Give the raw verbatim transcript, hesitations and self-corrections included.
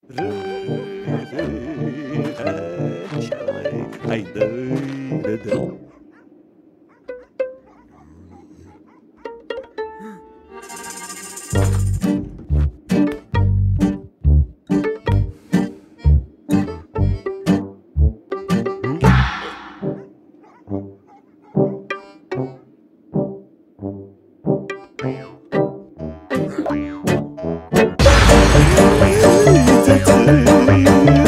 Hãy tới đến đây. Hãy subscribe cho kênh Ghiền Mì Gõ để không bỏ lỡ những video hấp dẫn.